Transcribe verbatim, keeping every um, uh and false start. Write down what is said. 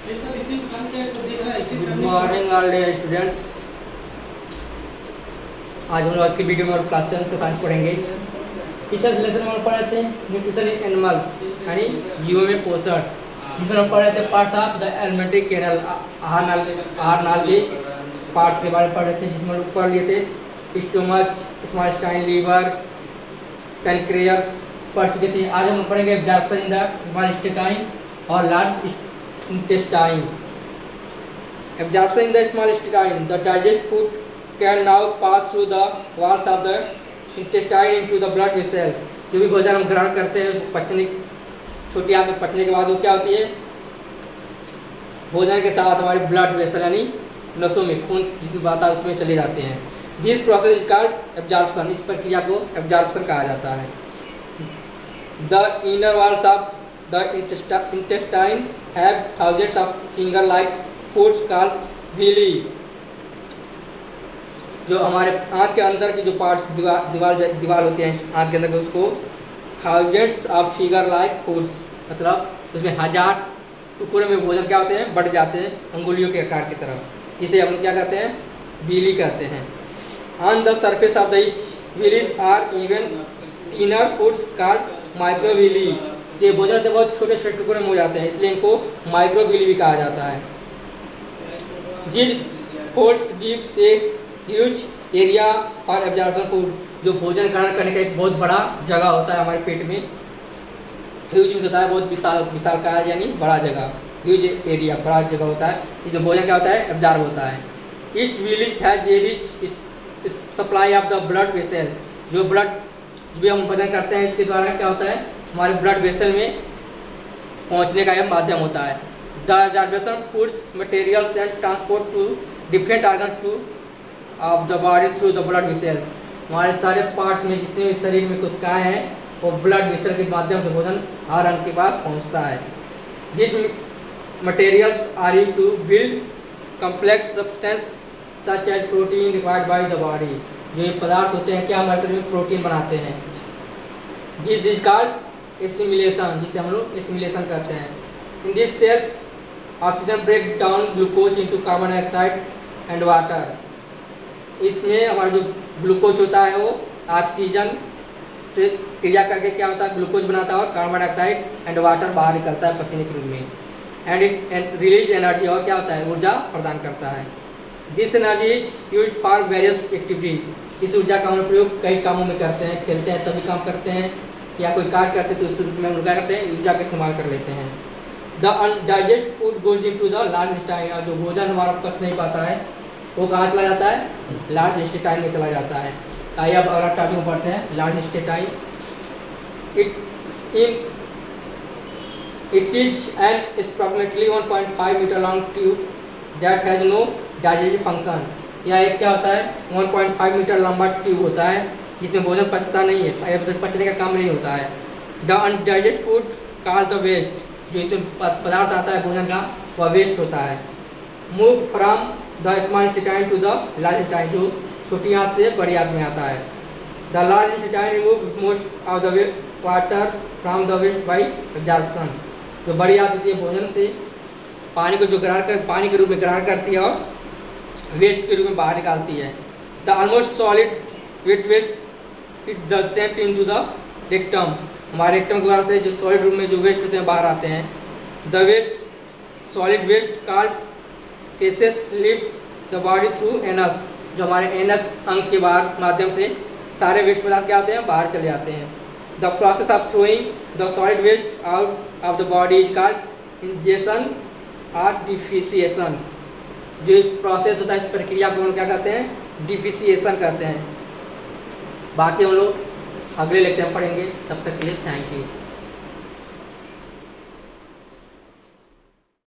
Good morning all day students. आज हम लोग आज की वीडियो में क्लास सेवन का साइंस पढ़ेंगे। पिछले लेसन में हम पढ़ रहे थे न्यूट्रिशन इन एनिमल्स यानी जीवों में पोषण, जिसमें हम पढ़ रहे थे parts of the alimentary canal, आहार नाल आहार नाल के पार्ट्स के बारे में पढ़ रहे थे, जिसमें हम लोग पढ़ लिए थे stomach, small intestine, liver, pancreas पढ़ चुके थे। आज हम पढ़ेंगे absorption in the small intestine और large intestine. Absorption in the small intestine. The digested food can now pass through the walls of the intestine into the blood vessels. जो भी भोजन हम ग्रहण करते हैं पचने छोटी आंत में पचने के बाद वो क्या होती है, भोजन के साथ हमारे ब्लड वेसल यानी नसों में खून जिसमें बहता है उसमें चले जाते हैं। This process is called absorption. इस प्रक्रिया को एब्जॉर्प्शन कहा जाता है। The inner walls of The intestine have thousands of finger-like foods called villi. जो हमारे आंत के अंदर के जो पार्ट्स दीवार दीवार दीवार होते हैं आंत के अंदर के, उसको thousands of finger-like foods मतलब उसमें हजार टुकड़े में भोजन क्या होते हैं, बढ़ जाते हैं अंगुलियों के आकार की तरह, जिसे हम लोग क्या कहते हैं, विली कहते हैं। On the surface of the each villis are even thinner foods called microvilli. ये भोजन होते हैं बहुत छोटे छोटे टुकड़े में हो जाते हैं, इसलिए इनको माइक्रोविली भी कहा जाता है। This foods gives a huge area for absorption food. जो भोजन ग्रहण करने का एक बहुत बड़ा जगह होता है हमारे पेट में, ह्यूज मीन्स होता है बहुत विशाल, विशाल का यानी बड़ा जगह, ह्यूज एरिया बड़ा जगह होता है, जिसमें भोजन क्या होता है, एब्जॉर्ब होता है। Each villi has a rich supply of the blood vessel. जो ब्लड भी हम भोजन करते हैं इसके द्वारा क्या होता है, हमारे ब्लड वेसल में पहुंचने का यह माध्यम होता है। The absorption foods materials and transport to different organs to of the body through the blood vessel. हमारे सारे पार्ट्स में जितने भी शरीर में कोशिकाएं हैं वो ब्लड वेसल के माध्यम से भोजन हर अंग के पास पहुंचता है। This materials are used to build complex substance such as protein required by the body. जो ये पदार्थ होते हैं क्या हमारे शरीर में प्रोटीन बनाते हैं। दिस इज कॉल्ड एसिमिलेशन, जिसे हम लोग एसिमिलेशन करते हैं। In this cells oxygen break down glucose into carbon dioxide and water. इसमें हमारा जो ग्लूकोज होता है वो ऑक्सीजन से क्रिया करके क्या होता है, ग्लूकोज बनाता है और कार्बन डाइऑक्साइड एंड वाटर बाहर निकलता है पसीने के रूप में। एंड इट रिलीज एनर्जी, और क्या होता है, ऊर्जा प्रदान करता है। This energy is used for various activity. इस ऊर्जा का हम प्रयोग कई कामों में करते हैं, खेलते हैं तभी काम करते हैं या कोई कार्य करते हैं तो उस रूप में हम क्या करते हैं, ऊर्जा का इस्तेमाल कर लेते हैं। The undigest food goes into the large intestine. और जो भोजन हमारा पच नहीं पाता है वो कहाँ चला जाता है, लार्ज इंटेस्टाइन में चला जाता है। आइए अब अगला टॉपिक पढ़ते हैं, large intestine. It in it is an approximately one point five metre long tube that has no digestive function. यह एक क्या होता है, वन पॉइंट फाइव मीटर लंबा ट्यूब होता है जिसमें भोजन पचता नहीं है, पचने का काम नहीं होता है। The undigest food called the waste. जो इसमें पदार्थ आता है भोजन का वह वेस्ट होता है। Move from the small intestine to the large intestine. जो छोटी आंत से बड़ी आंत में आता है। The large intestine remove most of the water from the waste by absorption. जो बड़ी आंत होती है भोजन से पानी को जो ग्रहण कर पानी के रूप में ग्रहण करती है और वेस्ट के रूप में बाहर निकालती है। The almost solid wet waste it the sent into the rectum. हमारे रेक्टम के द्वारा से जो सॉलिड रूप में जो वेस्ट होते हैं बाहर आते हैं। The wet solid waste called faeces leaves the body through anus. जो हमारे एनस अंग के बाहर माध्यम से सारे वेस्ट पदार्थ क्या आते हैं, बाहर चले जाते हैं। The process of throwing the solid waste out of the body is called injection और डिफिशिएशन। जो प्रोसेस होता है इस प्रक्रिया को हम क्या कहते हैं, डिफिशिएशन कहते हैं। बाकी हम लोग अगले लेक्चर में पढ़ेंगे, तब तक के लिए थैंक यू।